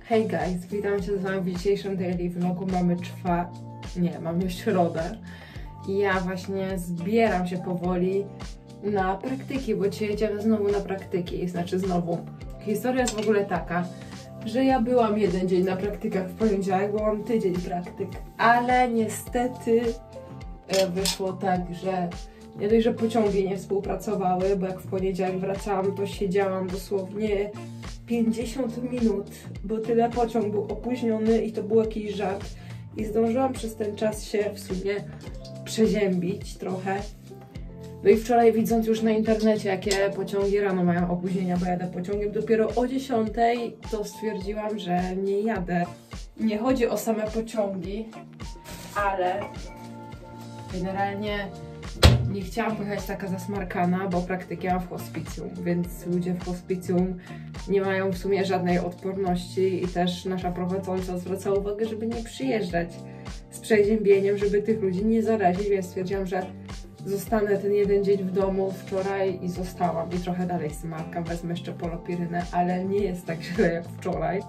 Hey guys, witam Cię z wami w dzisiejszym daily vlogu. Mamy środę i ja właśnie zbieram się powoli na praktyki, bo dzisiaj jedziemy znowu na praktyki, Historia jest w ogóle taka, że ja byłam jeden dzień na praktykach w poniedziałek, bo mam tydzień praktyk, ale niestety wyszło tak, że nie dość, że pociągi nie współpracowały, bo jak w poniedziałek wracałam, to siedziałam dosłownie 50 minut, bo tyle pociąg był opóźniony i to był jakiś żart. I zdążyłam przez ten czas się w sumie przeziębić trochę. No i wczoraj, widząc już na internecie, jakie pociągi rano mają opóźnienia, bo jadę pociągiem dopiero o 10, to stwierdziłam, że nie jadę. Nie chodzi o same pociągi, ale generalnie nie chciałam pojechać taka zasmarkana, bo praktyki mam w hospicjum, więc ludzie w hospicjum nie mają w sumie żadnej odporności i też nasza prowadząca zwraca uwagę, żeby nie przyjeżdżać z przeziębieniem, żeby tych ludzi nie zarazić, więc stwierdziłam, że zostanę ten jeden dzień w domu wczoraj i zostałam. I trochę dalej smarkam, wezmę jeszcze polopirynę, ale nie jest tak źle jak wczoraj.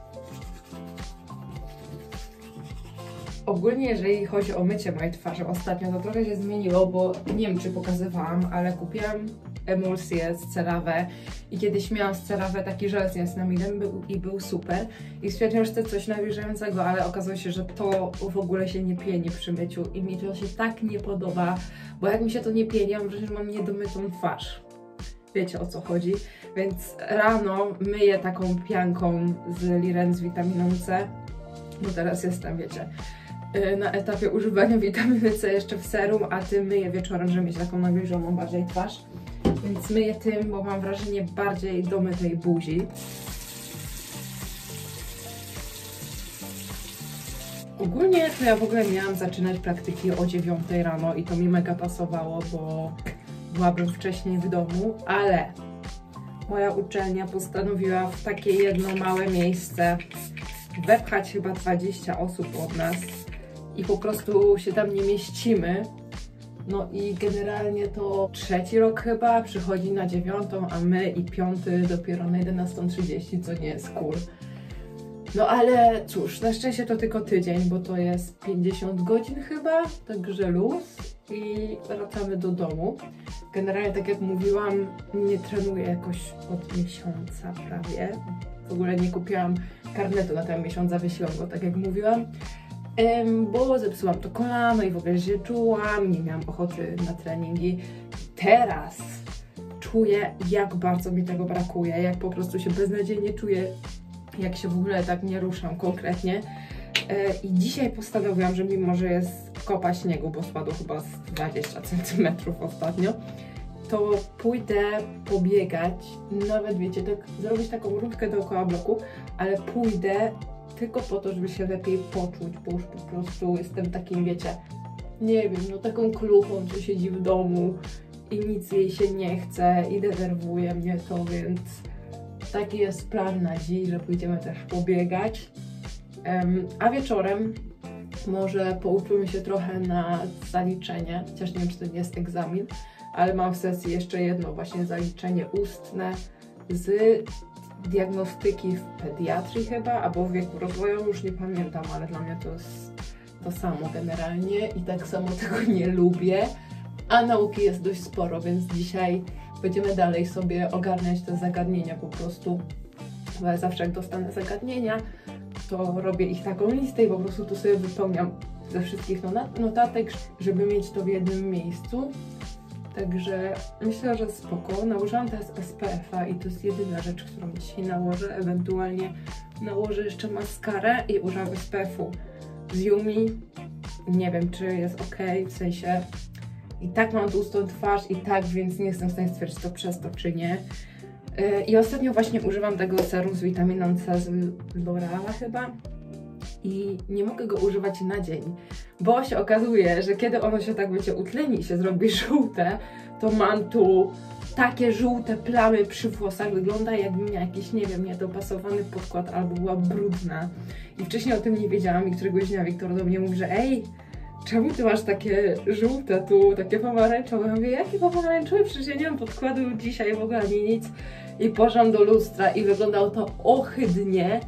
Ogólnie, jeżeli chodzi o mycie mojej twarzy ostatnio, to trochę się zmieniło, bo nie wiem, czy pokazywałam, ale kupiłam emulsję z CeraVe i kiedyś miałam z CeraVe taki żel z niacinamidem i był super i stwierdziłam, że to coś nawilżającego, ale okazało się, że to w ogóle się nie pieni przy myciu i mi to się tak nie podoba, bo jak mi się to nie pieni, ja mam wrażenie, że mam niedomytą twarz. Wiecie, o co chodzi, więc rano myję taką pianką z Liren z witaminą C, bo teraz jestem, wiecie, na etapie używania witaminy C jeszcze w serum, a tym myję wieczorem, żeby mieć taką nawilżoną bardziej twarz. Więc myję tym, bo mam wrażenie bardziej domytej buzi. Ogólnie to ja w ogóle miałam zaczynać praktyki o 9 rano i to mi mega pasowało, bo byłabym wcześniej w domu, ale moja uczelnia postanowiła w takie jedno małe miejsce wepchać chyba 20 osób od nas i po prostu się tam nie mieścimy. No i generalnie to trzeci rok chyba przychodzi na 9, a my i 5 dopiero na 11:30, co nie jest cool. No ale cóż, na szczęście to tylko tydzień, bo to jest 50 godzin chyba, także luz i wracamy do domu. Generalnie, tak jak mówiłam, nie trenuję jakoś od miesiąca prawie. W ogóle nie kupiłam karnetu na ten miesiąc, zawiesiłam go, tak jak mówiłam. Bo zepsułam to kolano i w ogóle się czułam, nie miałam ochoty na treningi. Teraz czuję, jak bardzo mi tego brakuje, jak po prostu się beznadziejnie czuję, jak się w ogóle tak nie ruszam konkretnie. I dzisiaj postanowiłam, że mimo, że jest kopa śniegu, bo spadło chyba z 20 cm ostatnio, to pójdę pobiegać, nawet wiecie, tak zrobić taką rundkę dookoła bloku, ale pójdę tylko po to, żeby się lepiej poczuć, bo już po prostu jestem takim, wiecie, nie wiem, no taką kluchą, co siedzi w domu i nic jej się nie chce i denerwuje mnie to, więc taki jest plan na dziś, że pójdziemy też pobiegać. A wieczorem może pouczymy się trochę na zaliczenie, chociaż nie wiem, czy to nie jest egzamin, ale mam w sesji jeszcze jedno właśnie zaliczenie ustne z diagnostyki w pediatrii chyba, albo w wieku rozwoju, już nie pamiętam, ale dla mnie to jest to samo generalnie i tak samo tego nie lubię, a nauki jest dość sporo, więc dzisiaj będziemy dalej sobie ogarniać te zagadnienia po prostu, bo ja zawsze jak dostanę zagadnienia, to robię ich taką listę i po prostu to sobie wypełniam ze wszystkich notatek, żeby mieć to w jednym miejscu. Także myślę, że spoko. Nałożyłam teraz SPF-a i to jest jedyna rzecz, którą dzisiaj nałożę. Ewentualnie nałożę jeszcze maskarę i używam SPF-u z Yumi. Nie wiem, czy jest ok, w sensie i tak mam tłustą twarz i tak, więc nie jestem w stanie stwierdzić to przez to, czy nie. I ostatnio właśnie używam tego serum z witaminą C z L'Oreala chyba. I nie mogę go używać na dzień, bo się okazuje, że kiedy ono się tak, wiecie, utleni i się zrobi żółte, to mam tu takie żółte plamy przy włosach, wygląda jakbym miała jakiś, nie wiem, niedopasowany podkład albo była brudna. I wcześniej o tym nie wiedziałam i któregoś dnia Wiktor do mnie mówi, że ej, czemu ty masz takie żółte tu, takie pomarańczowe? Ja mówię, jakie pomarańczowe? Przecież ja nie mam podkładu dzisiaj w ogóle ani nic. I poszłam do lustra i wyglądało to ohydnie.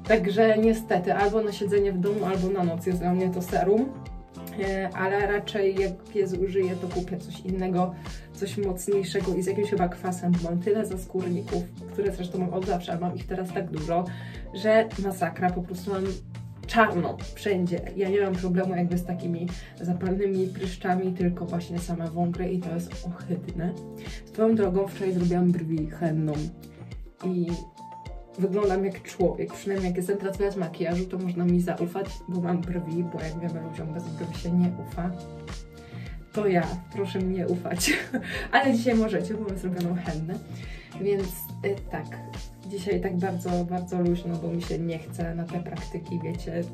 Także niestety albo na siedzenie w domu, albo na noc jest dla mnie to serum. Ale raczej jak pies użyje, to kupię coś innego, coś mocniejszego i z jakimś chyba kwasem, bo mam tyle zaskórników, które zresztą mam od zawsze, ale mam ich teraz tak dużo, że masakra, po prostu mam czarno wszędzie. Ja nie mam problemu jakby z takimi zapalnymi pryszczami, tylko właśnie same wągry i to jest ohydne. Swoją drogą wczoraj zrobiłam brwi henną i wyglądam jak człowiek, przynajmniej jak jestem teraz bez makijażu, to można mi zaufać, bo mam brwi, bo jak wiemy, ludziom bez brwi się nie ufa. To ja, proszę mi nie ufać. Ale dzisiaj możecie, bo mam zrobioną hennę. Więc tak, dzisiaj tak bardzo, bardzo luźno, bo mi się nie chce na te praktyki, wiecie,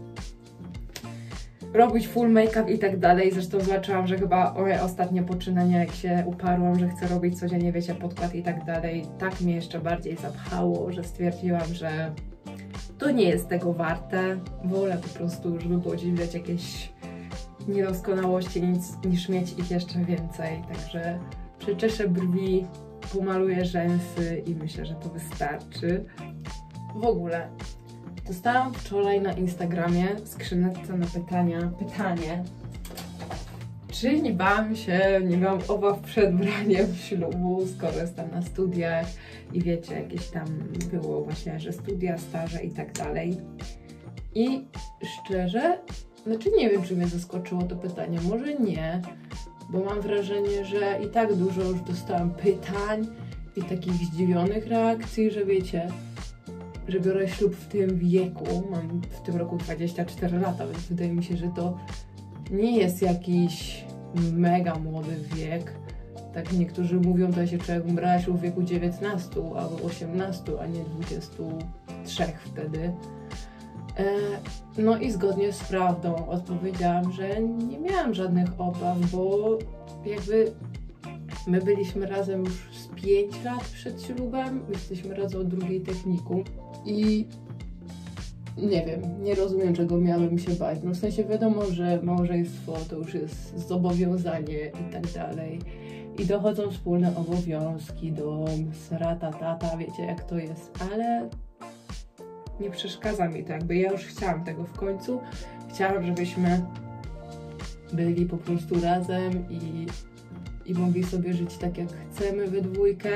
robić full make-up i tak dalej. Zresztą zobaczyłam, że chyba moje ostatnie poczynania, jak się uparłam, że chcę robić codziennie, wiecie, podkład i tak dalej, tak mnie jeszcze bardziej zapchało, że stwierdziłam, że to nie jest tego warte. Wolę po prostu, żeby podziwiać jakieś niedoskonałości, niż mieć ich jeszcze więcej. Także przeczeszę brwi, pomaluję rzęsy i myślę, że to wystarczy. W ogóle dostałam wczoraj na Instagramie w skrzynce na pytanie, czy nie bałam się, nie miałam obaw przed braniem ślubu, skoro jestem na studiach i wiecie, jakieś tam było właśnie, że studia, staże i tak dalej. I szczerze, znaczy nie wiem, czy mnie zaskoczyło to pytanie, może nie, bo mam wrażenie, że i tak dużo już dostałam pytań i takich zdziwionych reakcji, że wiecie, że biorę ślub w tym wieku, mam w tym roku 24 lata, więc wydaje mi się, że to nie jest jakiś mega młody wiek. Tak niektórzy mówią, to ja się człowiek brała ślub w wieku 19 albo 18, a nie 23 wtedy. No i zgodnie z prawdą odpowiedziałam, że nie miałam żadnych obaw, bo jakby my byliśmy razem już z 5 lat przed ślubem, jesteśmy razem od drugiej technikum i nie wiem, nie rozumiem, czego miałabym się bać. No w sensie wiadomo, że małżeństwo to już jest zobowiązanie i tak dalej. I dochodzą wspólne obowiązki, dom, srata, tata, wiecie jak to jest, ale nie przeszkadza mi to, jakby ja już chciałam tego w końcu. Chciałam, żebyśmy byli po prostu razem i mogli sobie żyć tak jak chcemy we dwójkę.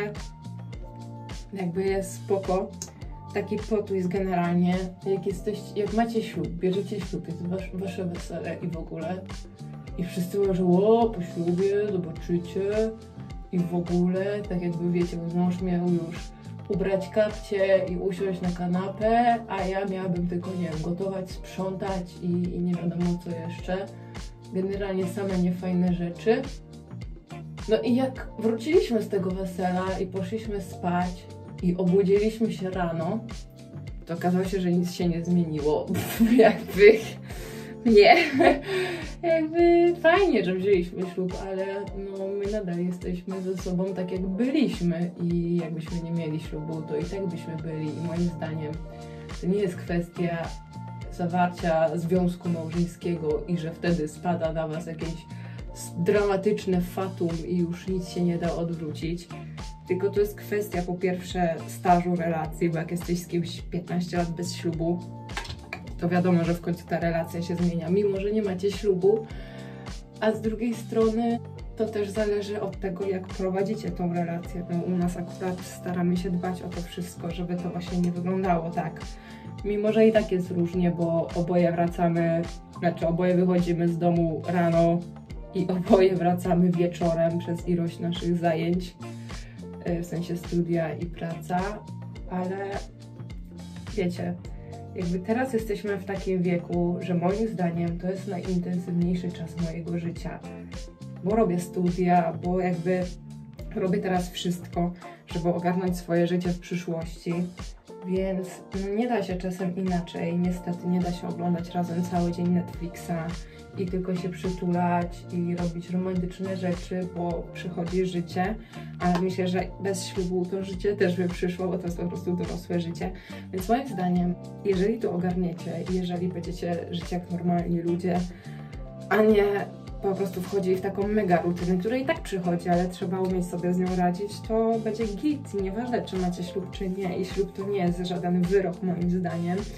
Jakby jest spoko. Taki plot twist generalnie, jak macie ślub, bierzecie ślub, jest wasze wesele i w ogóle. I wszyscy mówią, że po ślubie zobaczycie i w ogóle, tak jakby wiecie, mój mąż miał już ubrać kapcie i usiąść na kanapę, a ja miałabym tylko, nie wiem, gotować, sprzątać i nie wiadomo co jeszcze. Generalnie same niefajne rzeczy. No i jak wróciliśmy z tego wesela i poszliśmy spać i obudziliśmy się rano, to okazało się, że nic się nie zmieniło. Jakby nie. Jakby fajnie, że wzięliśmy ślub, ale no my nadal jesteśmy ze sobą tak jak byliśmy i jakbyśmy nie mieli ślubu, to i tak byśmy byli i moim zdaniem to nie jest kwestia zawarcia związku małżeńskiego i że wtedy spada na was jakieś dramatyczne fatum i już nic się nie da odwrócić. Tylko to jest kwestia po pierwsze stażu relacji, bo jak jesteś z kimś 15 lat bez ślubu, to wiadomo, że w końcu ta relacja się zmienia, mimo że nie macie ślubu. A z drugiej strony to też zależy od tego, jak prowadzicie tą relację. No, u nas akurat staramy się dbać o to wszystko, żeby to właśnie nie wyglądało tak. Mimo że i tak jest różnie, bo oboje wychodzimy z domu rano i oboje wracamy wieczorem przez ilość naszych zajęć, w sensie studia i praca, ale wiecie, jakby teraz jesteśmy w takim wieku, że moim zdaniem to jest najintensywniejszy czas mojego życia, bo robię studia, bo jakby robię teraz wszystko, żeby ogarnąć swoje życie w przyszłości, więc no nie da się czasem inaczej, niestety nie da się oglądać razem cały dzień Netflixa i tylko się przytulać i robić romantyczne rzeczy, bo przychodzi życie, ale myślę, że bez ślubu to życie też by przyszło, bo to jest po prostu dorosłe życie. Więc moim zdaniem, jeżeli to ogarniecie i jeżeli będziecie żyć jak normalni ludzie, a nie po prostu wchodzili w taką mega rutynę, która i tak przychodzi, ale trzeba umieć sobie z nią radzić, to będzie git. Nieważne, czy macie ślub, czy nie. I ślub to nie jest żaden wyrok, moim zdaniem.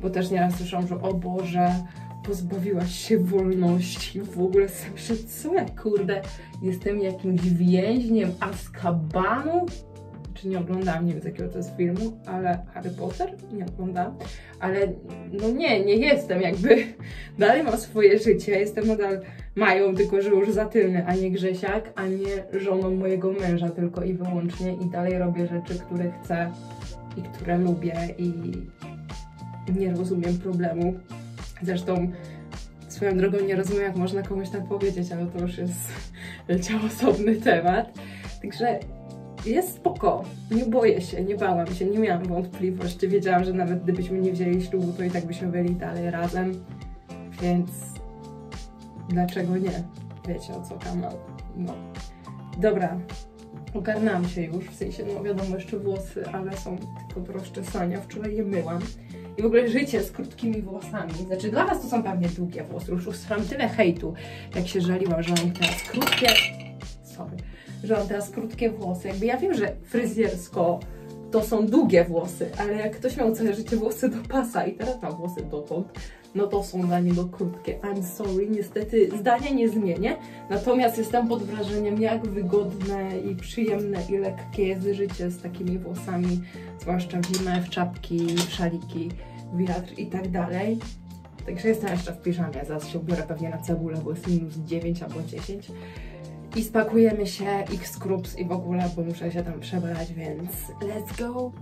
bo też nieraz słyszałam, że o Boże, pozbawiłaś się wolności, w ogóle sobie, co ja kurde, jestem jakimś więźniem Azkabanu? Czy nie oglądałam, nie wiem z jakiego to jest filmu, ale Harry Potter? Nie oglądam, ale no nie jestem jakby, dalej mam swoje życie, jestem nadal Mają, tylko że już za tylny, a nie Grzesiak, a nie żoną mojego męża tylko i wyłącznie i dalej robię rzeczy, które chcę i które lubię i nie rozumiem problemu. Zresztą swoją drogą nie rozumiem, jak można komuś tak powiedzieć, ale to już jest osobny temat. Także jest spoko, nie boję się, nie bałam się, nie miałam wątpliwości. Wiedziałam, że nawet gdybyśmy nie wzięli ślubu, to i tak byśmy byli dalej razem, więc dlaczego nie? Wiecie, o co kanał. No. Dobra, ogarnęłam się już, w sensie, no wiadomo, jeszcze włosy, ale są tylko do rozczesania, wczoraj je myłam. I w ogóle życie z krótkimi włosami, znaczy dla was to są pewnie długie włosy, już usłyszałam tyle hejtu, jak się żaliłam, że mam teraz krótkie, że mam teraz krótkie włosy. Jakby ja wiem, że fryzjersko to są długie włosy, ale jak ktoś miał całe życie włosy do pasa i teraz ma włosy dotąd, no to są dla niego krótkie. I'm sorry, niestety zdania nie zmienię, natomiast jestem pod wrażeniem, jak wygodne i przyjemne i lekkie jest życie z takimi włosami, zwłaszcza w zimę, w czapki, w szaliki, wiatr i tak dalej. Także jestem jeszcze w piżamie, zaraz się ubiorę pewnie na cebulę, bo jest minus 9 albo 10. I spakujemy się, ich scrubs i w ogóle, bo muszę się tam przebrać, więc let's go!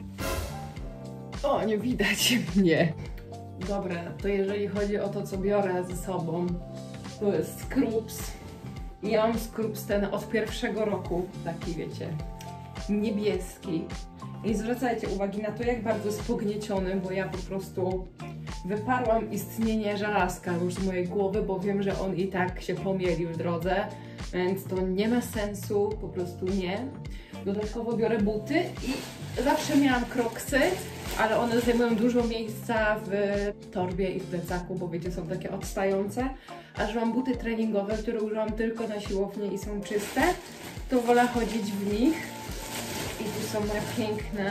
O, nie widać mnie. Dobra, to jeżeli chodzi o to, co biorę ze sobą, to jest scrubs. Ja mam scrubs ten od pierwszego roku, taki wiecie, niebieski. I zwracajcie uwagi na to, jak bardzo jest pognieciony, bo ja po prostu wyparłam istnienie żelazka już z mojej głowy, bo wiem, że on i tak się pomielił w drodze, więc to nie ma sensu, po prostu nie. Dodatkowo biorę buty i zawsze miałam kroksy, ale one zajmują dużo miejsca w torbie i w plecaku, bo wiecie, są takie odstające. A że mam buty treningowe, które używam tylko na siłowni i są czyste, to wolę chodzić w nich. I tu są moje piękne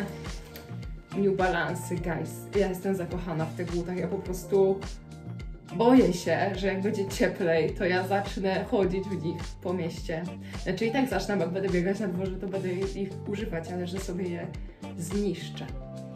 New Balance, guys. Ja jestem zakochana w tych butach, ja po prostu boję się, że jak będzie cieplej, to ja zacznę chodzić w nich po mieście. Znaczy i tak zacznę, jak będę biegać na dworze, to będę ich używać, ale że sobie je zniszczę.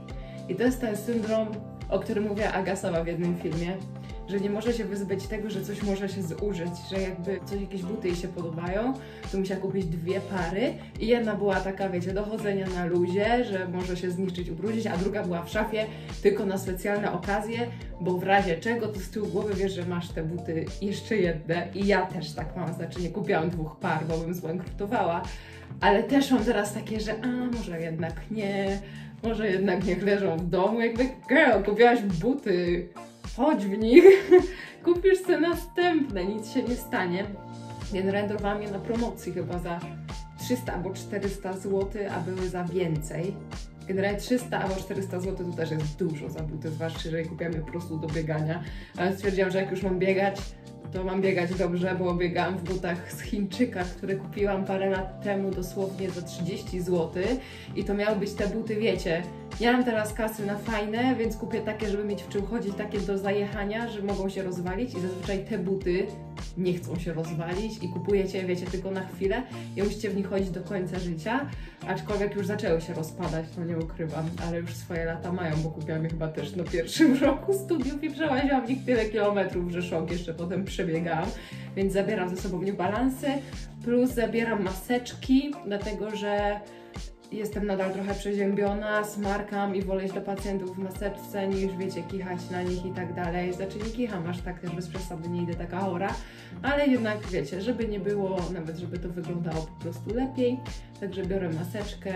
I to jest ten syndrom, o którym mówiła Agasowa w jednym filmie, że nie może się wyzbyć tego, że coś może się zużyć, że jakby jakieś buty jej się podobają, to musiała kupić 2 pary i jedna była taka, wiecie, do chodzenia na luzie, że może się zniszczyć, ubrudzić, a druga była w szafie tylko na specjalne okazje, bo w razie czego to z tyłu głowy wiesz, że masz te buty jeszcze jedne i ja też tak mam, znaczy nie kupiłam 2 par, bo bym zbankrutowała, ale też mam teraz takie, że może jednak nie, może jednak niech leżą w domu, jakby girl, kupiłaś buty, chodź w nich, kupisz sobie następne, nic się nie stanie. Generalnie dorwałam je na promocji chyba za 300 albo 400 zł, a były za więcej. Generalnie 300 albo 400 zł to też jest dużo za buty, zwłaszcza, że je kupiamy po prostu do biegania. Ale stwierdziłam, że jak już mam biegać, to mam biegać dobrze, bo biegałam w butach z Chińczyka, które kupiłam parę lat temu dosłownie za 30 zł. I to miały być te buty, wiecie, ja mam teraz kasy na fajne, więc kupię takie, żeby mieć w czym chodzić, takie do zajechania, że mogą się rozwalić i zazwyczaj te buty nie chcą się rozwalić i kupujecie, wiecie, tylko na chwilę i musicie w nich chodzić do końca życia, aczkolwiek już zaczęły się rozpadać, no nie ukrywam, ale już swoje lata mają, bo kupiłam je chyba też na pierwszym roku studiów i przełaziłam w nich tyle kilometrów, że szok, jeszcze potem przebiegałam, więc zabieram ze sobą New Balance'y, plus zabieram maseczki, dlatego że jestem nadal trochę przeziębiona, smarkam i wolę iść do pacjentów w maseczce niż, wiecie, kichać na nich i tak dalej. Znaczy nie kicham aż tak też bez przesady, nie idę taka chora, ale jednak wiecie, żeby nie było, nawet żeby to wyglądało po prostu lepiej. Także biorę maseczkę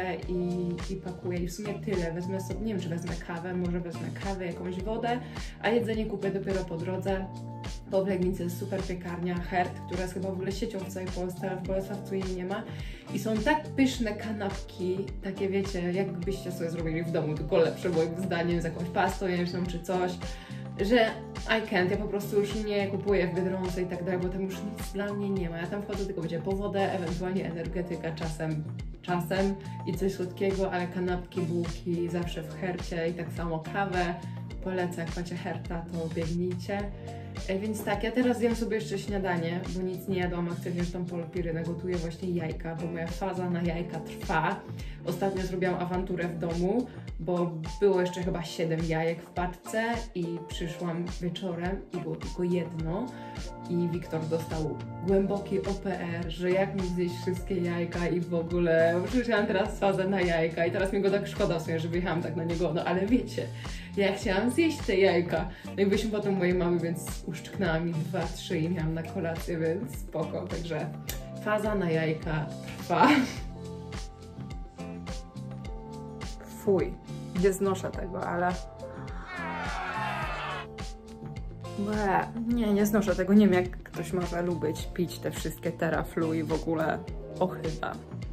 i pakuję i w sumie tyle. Wezmę sobie, nie wiem czy wezmę kawę, może wezmę kawę, jakąś wodę, a jedzenie kupię dopiero po drodze. Bo w Legnicy jest super piekarnia Hert, która jest chyba w ogóle siecią w całej Polsce, ale w Bolesławcu jej nie ma. I są tak pyszne kanapki, takie wiecie, jakbyście sobie zrobili w domu, tylko lepsze moim zdaniem, z jakąś pastą jajeczną czy coś, że I can't, ja po prostu już nie kupuję w Biedronce i tak dalej, bo tam już nic dla mnie nie ma. Ja tam wchodzę tylko, wiecie, po wodę, ewentualnie energetyka czasem i coś słodkiego, ale kanapki, bułki zawsze w Hercie i tak samo kawę, polecam, jak macie Herta, to biegnijcie. Więc tak, ja teraz zjem sobie jeszcze śniadanie, bo nic nie jadłam, aktywnie tą polpirynę, gotuję właśnie jajka, bo moja faza na jajka trwa. Ostatnio zrobiłam awanturę w domu, bo było jeszcze chyba 7 jajek w paczce i przyszłam wieczorem i było tylko jedno i Wiktor dostał głęboki OPR, że jak mi zjeść wszystkie jajka i w ogóle, przecież ja mam teraz fazę na jajka i teraz mi go tak szkoda w sumie, że wyjechałam tak na niego, no ale wiecie, ja chciałam zjeść te jajka. No i byliśmy potem mojej mamy, więc uszczknęła mi 2-3 i miałam na kolację, więc spoko, także faza na jajka trwa. Fuj, nie znoszę tego, ale... Nie znoszę tego, nie wiem jak ktoś może lubić pić te wszystkie Teraflu i w ogóle ochyda.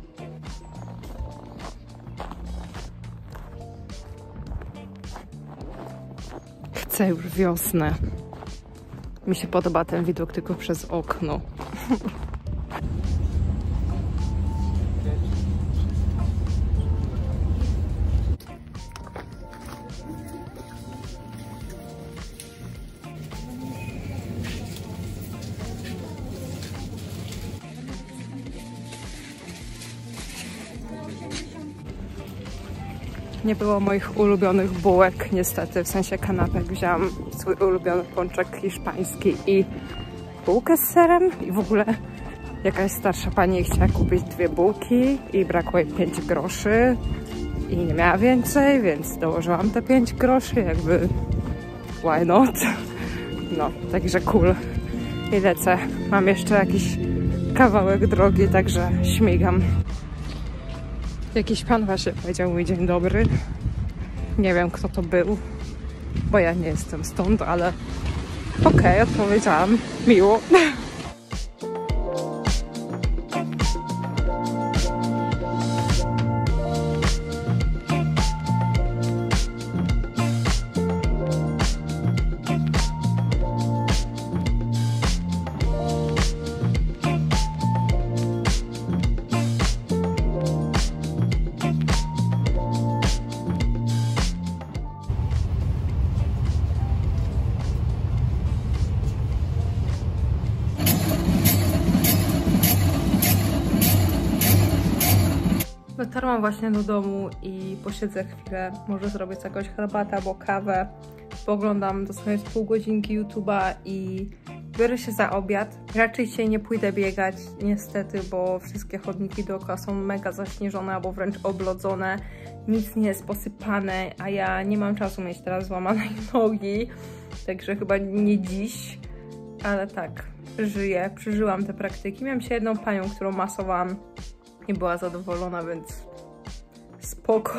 Chcę już wiosnę. Mi się podoba ten widok tylko przez okno. Nie było moich ulubionych bułek, niestety, w sensie kanapek. Wzięłam swój ulubiony pączek hiszpański i bułkę z serem i w ogóle jakaś starsza pani chciała kupić 2 bułki i brakło jej 5 groszy i nie miała więcej, więc dołożyłam te 5 groszy, jakby why not? No, także cool. I lecę. Mam jeszcze jakiś kawałek drogi, także śmigam. Jakiś pan właśnie powiedział mi dzień dobry. Nie wiem, kto to był, bo ja nie jestem stąd, ale okej, odpowiedziałam. Miło. Dotarłam właśnie do domu i posiedzę chwilę, może zrobię jakąś herbatę albo kawę. Poglądam dosłownie pół godzinki YouTube'a i biorę się za obiad. Raczej dzisiaj nie pójdę biegać, niestety, bo wszystkie chodniki dookoła są mega zaśnieżone albo wręcz oblodzone. Nic nie jest posypane, a ja nie mam czasu mieć teraz złamanej nogi, także chyba nie dziś, ale tak, żyję, przeżyłam te praktyki. Miałam się jedną panią, którą masowałam. Nie była zadowolona, więc spoko.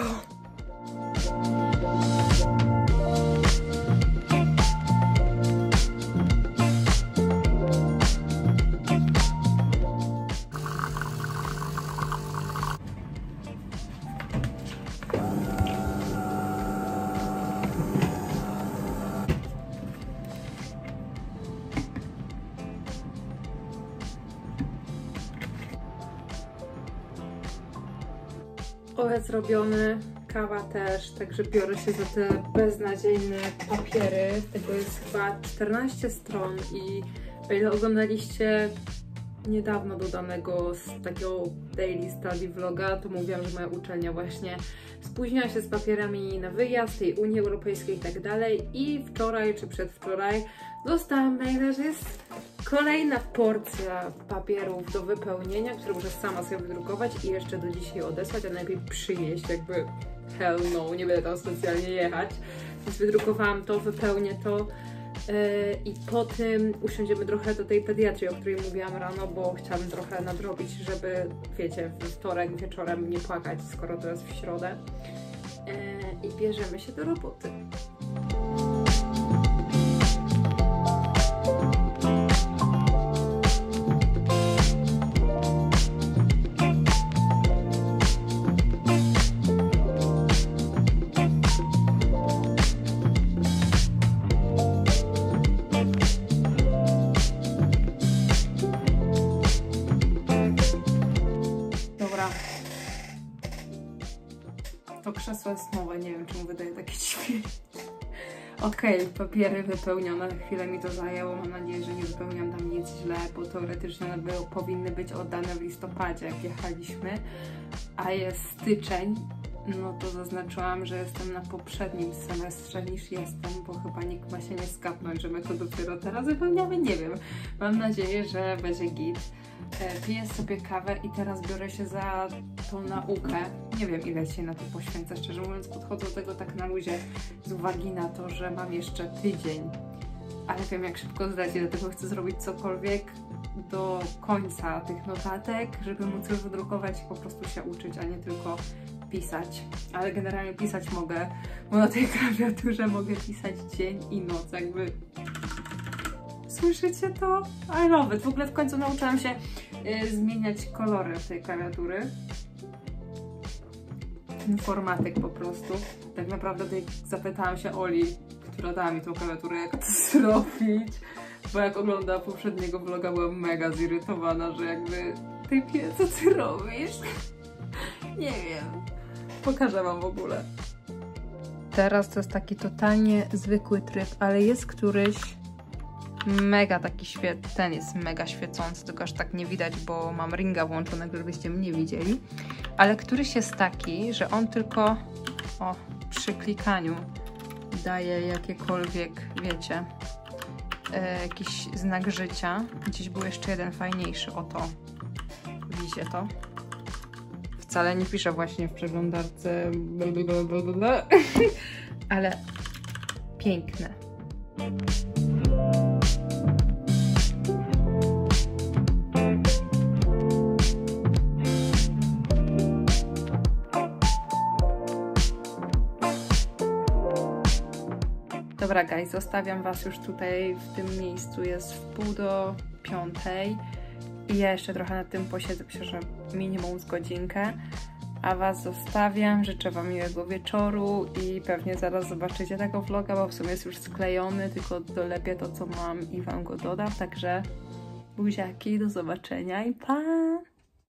Obiad zrobiony, kawa też, także biorę się za te beznadziejne papiery. Tego jest chyba 14 stron i o ile oglądaliście niedawno dodanego z takiego daily study vloga, to mówiłam, że moja uczelnia właśnie spóźniła się z papierami na wyjazd tej Unii Europejskiej i tak dalej i wczoraj czy przedwczoraj dostałam maila, że jest kolejna porcja papierów do wypełnienia, które muszę sama sobie wydrukować i jeszcze do dzisiaj odesłać, a najlepiej przynieść, jakby hell no, nie będę tam specjalnie jechać. Więc wydrukowałam to, wypełnię to i po tym usiądziemy trochę do tej pediatrii, o której mówiłam rano, bo chciałabym trochę nadrobić, żeby, wiecie, we wtorek wieczorem nie płakać, skoro to jest w środę. I bierzemy się do roboty. To krzesło jest nowe, nie wiem, czemu wydaje takie dźwięki. Okej, papiery wypełnione, chwilę mi to zajęło, mam nadzieję, że nie wypełniam tam nic źle, bo teoretycznie one powinny być oddane w listopadzie, jak jechaliśmy, a jest styczeń, no to zaznaczyłam, że jestem na poprzednim semestrze niż jestem, bo chyba nikt ma się nie skapnąć, że my to dopiero teraz wypełniamy, nie wiem. Mam nadzieję, że będzie git. Piję sobie kawę i teraz biorę się za tą naukę. Nie wiem, ile się na to poświęcę, szczerze mówiąc podchodzę do tego tak na luzie z uwagi na to, że mam jeszcze tydzień. Ale wiem, jak szybko zdać, dlatego chcę zrobić cokolwiek do końca tych notatek, żeby móc już wydrukować i po prostu się uczyć, a nie tylko pisać. Ale generalnie pisać mogę, bo na tej klawiaturze mogę pisać dzień i noc, jakby... Słyszycie to? I love it. W ogóle w końcu nauczyłam się zmieniać kolory tej klawiatury. Informatyk po prostu. Tak naprawdę tutaj zapytałam się Oli, która dała mi tą klawiaturę, jak to zrobić. Bo jak oglądała poprzedniego vloga, byłam mega zirytowana, że jakby typie, co ty robisz? Nie wiem. Pokażę wam w ogóle. Teraz to jest taki totalnie zwykły tryb, ale jest któryś mega taki ten jest mega świecący, tylko aż tak nie widać, bo mam ringa włączonego, żebyście mnie widzieli. Ale któryś jest taki, że on tylko przy klikaniu daje jakiekolwiek, wiecie, jakiś znak życia. Gdzieś był jeszcze jeden fajniejszy, oto. Widzicie to? Wcale nie piszę właśnie w przeglądarce, ale piękne. Dobra guys, zostawiam was już tutaj w tym miejscu, jest 4:30 i ja jeszcze trochę nad tym posiedzę, myślę, że minimum z godzinkę, a was zostawiam, życzę wam miłego wieczoru i pewnie zaraz zobaczycie tego vloga, bo w sumie jest już sklejony, tylko dolepię to co mam i wam go dodam, także buziaki, do zobaczenia i pa!